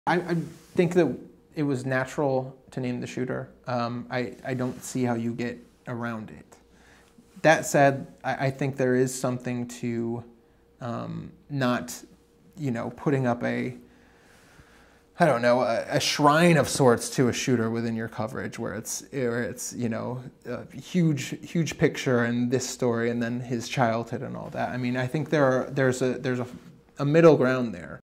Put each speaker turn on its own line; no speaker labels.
I think that it was natural to name the shooter. I don't see how you get around it. That said, I think there is something to not, putting up a shrine of sorts to a shooter within your coverage where it's a huge picture and this story and then his childhood and all that. I mean, I think there's a middle ground there.